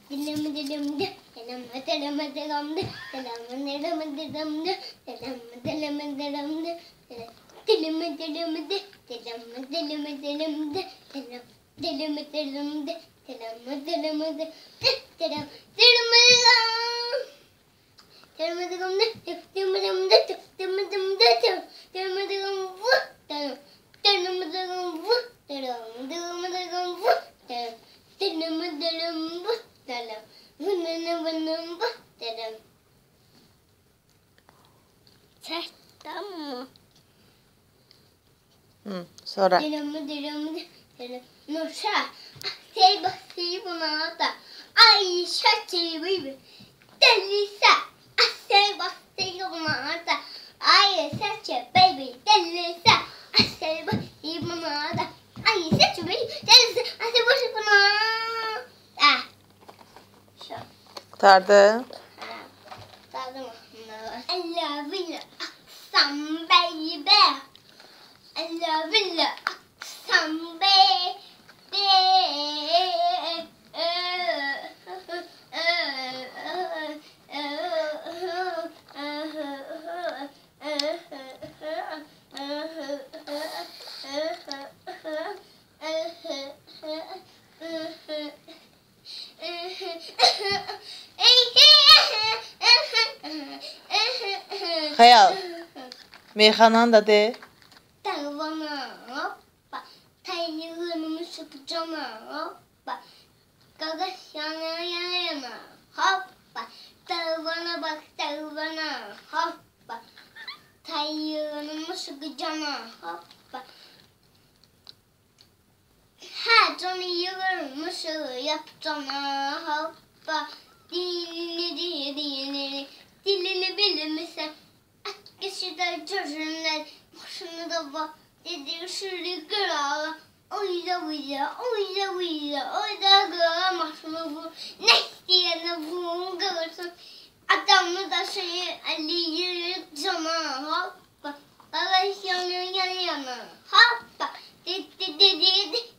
Tamam. Sonra. Nusha, sei bonata. Ai, chati, baby. Delícia, sei bonata. Ai, chati, baby. Delícia, sei bonata. Ai, chati, baby. Delícia, sei bonata. Ah, şu. Tardı. Tamam. I love you, some baby. I love you, some baby. Hayal. Meyhanan da de. Tarvana hoppa, tayyığını sıkacağına hoppa, gagas yana yana hoppa, tarvana bak tarvana hoppa, tayyığını sıkacağına hoppa. Her canı yığırmış yapacağına hoppa, dilini bilir misin? Kişiler çocuğunlar başını da var dedi şurada kral oyda kral başını bu ne isteyene bu görsün adamı da Ali cana hoppa dalaş yana hoppa dedi